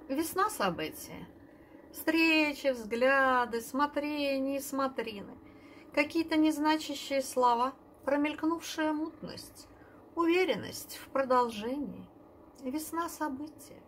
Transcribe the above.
Весна события. Встречи, взгляды, смотрения и смотрины. Какие-то незначащие слова, промелькнувшая мутность, уверенность в продолжении. Весна события.